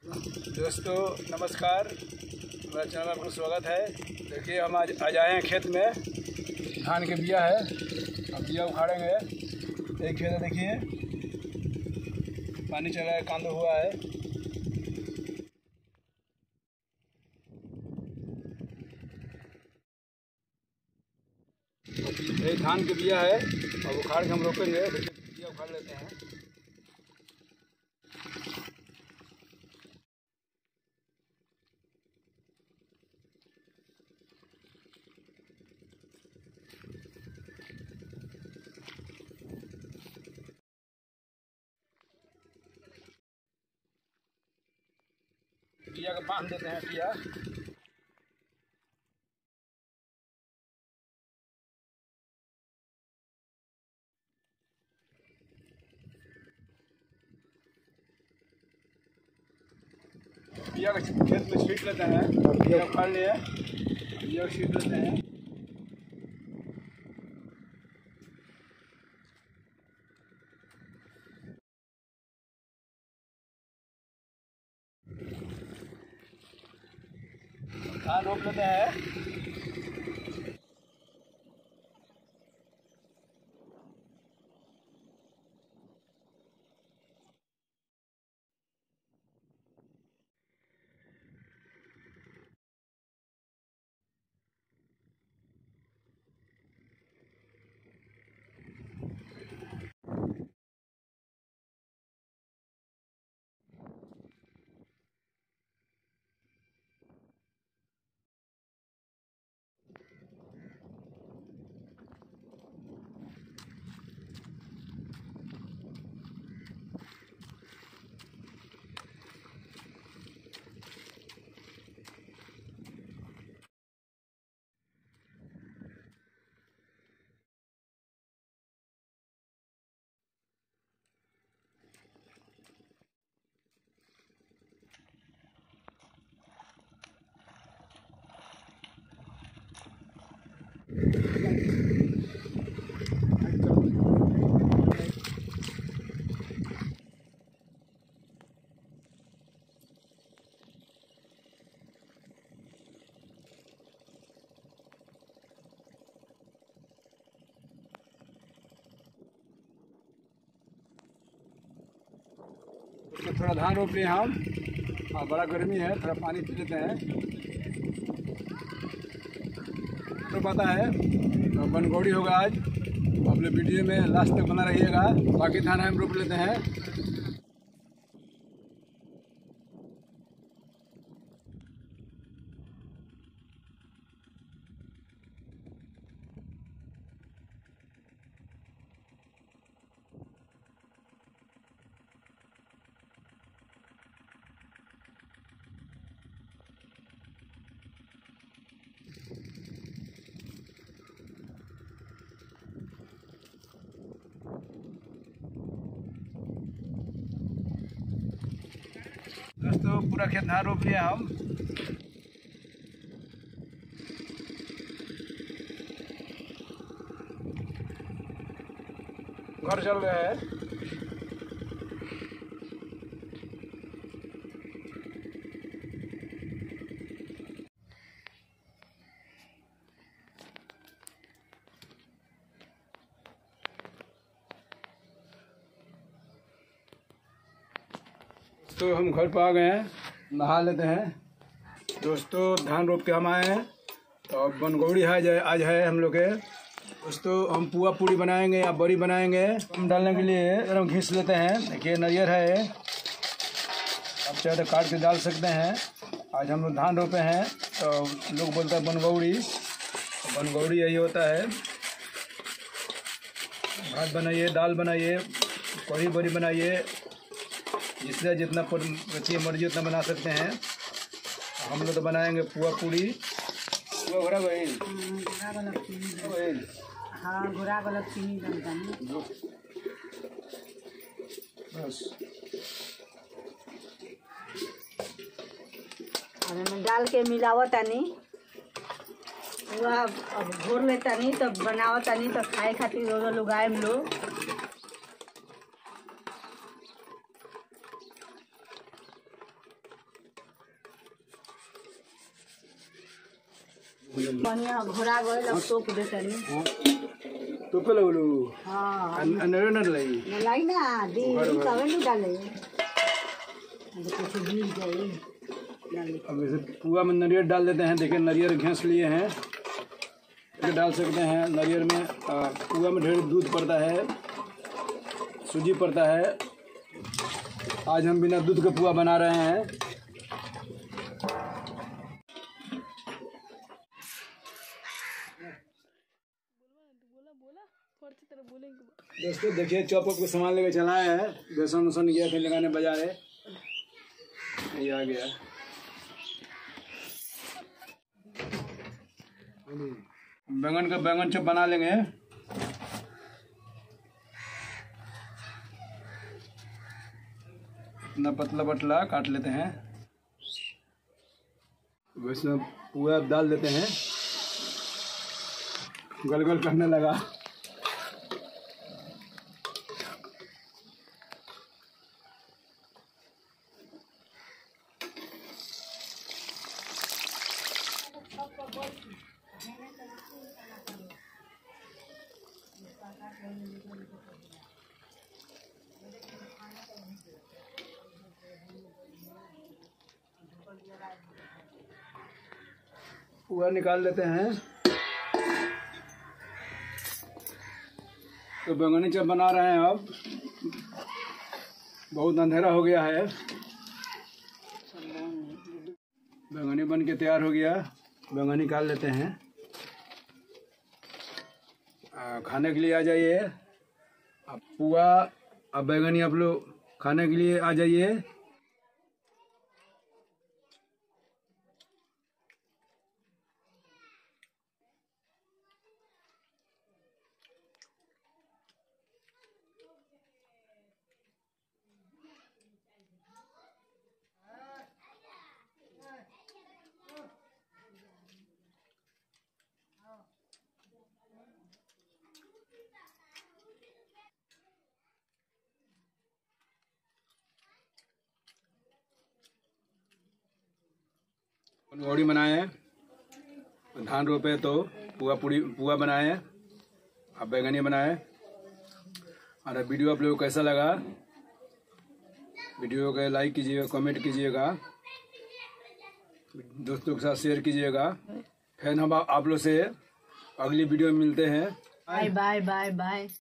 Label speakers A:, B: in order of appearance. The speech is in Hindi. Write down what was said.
A: दोस्तों नमस्कार, मेरा चैनल में आपका स्वागत है। देखिए हम आज आए हैं खेत में। धान के बिया है, अब बिया उखाड़ेंगे। एक खेत है, देखिए पानी चल रहा है, कांदो हुआ है। ये धान के बिया है, अब उखाड़ के हम रोपेंगे। देखिए बिया उखाड़ लेते हैं। बिया को बांध देते हैं। बिया को खेत में छींट लेते हैं। बिया उखाड़ लिए, बिया छींट लेते हैं। धान रोप लेते हैं। तो थोड़ा धान रोप लिए हम, और बड़ा गर्मी है, थोड़ा पानी पी लेते हैं। तो पता है तो बनगौड़ी होगा आज। अपने वीडियो में लास्ट तक बना रहिएगा। बाकी धान हम रोप लेते हैं। दोस्तों पूरा खेत धान रोप लिया हम। घर चल रहे हैं। तो हम घर पर आ गए हैं, नहा लेते हैं। दोस्तों धान रोप के हम आए हैं, तो अब बनगौड़ी है आज है हम लोग के। दोस्तों हम पुआ पूड़ी बनाएंगे या बड़ी बनाएंगे। हम डालने के लिए एकदम घिस लेते हैं। देखिए नारियल है, आप चाहे तो काट के डाल सकते हैं। आज हम लोग धान रोपे हैं, तो लोग बोलते हैं बनगौड़ी। बनगौड़ी यही होता है। भात बनाइए, दाल बनाइए, कढ़ी बड़ी बनाइए, जिससे जितना बच्ची मर्जी उतना बना सकते हैं। हम लोग तो बनाएंगे पुआ पूड़ी। पुआ घोड़ा बहिल,
B: हाँ घोड़ा वाला चीनी बनता है
A: बस।
B: और डाल के मिलावत नहीं, वह अब घोर लेता नहीं तो बनावत नहीं तो खाए खातिर लोग आए लोग। बढ़िया घोड़ा गए अब तोप देते नहीं।
A: तो पे लगलू
B: हाँ
A: अंदर न लगी
B: लाई ना दी तवे नहीं डाले कुछ गिर गई।
A: अब जैसे पुआ में नारियल डाल देते हैं। देखिए नारियल घेंस लिए हैं, ये डाल सकते हैं। नारियल में पुआ में ढेर दूध पड़ता है, सूजी पड़ता है। आज हम बिना दूध के पुआ बना रहे हैं। दोस्तों देखिए चॉप के सामान लेके चला है। बेसन उसन गया थे लगाने बाजार है, ये आ गया। बैंगन का बैंगन चॉप बना लेंगे। इतना पतला पतला काट लेते हैं। वैसे पुआ डाल देते हैं। गल गल करने लगा। पुआ निकाल लेते हैं। तो बैंगनी चप बना रहे हैं। अब बहुत अंधेरा हो गया है। बैंगनी बन के तैयार हो गया। बैंगनी निकाल लेते हैं। खाने के लिए आ जाइए। अब पुआ अब बैंगनी आप लोग खाने के लिए आ जाइए। बनगौड़ी बनाए, धान रोपे तो पुआ बनाए, अब बैंगनी बनाए। और वीडियो आप लोगों को कैसा लगा, वीडियो को लाइक कीजिएगा, कमेंट कीजिएगा, दोस्तों के साथ शेयर कीजिएगा। फिर हम आप लोग से अगली वीडियो में मिलते हैं।
B: Bye bye bye bye.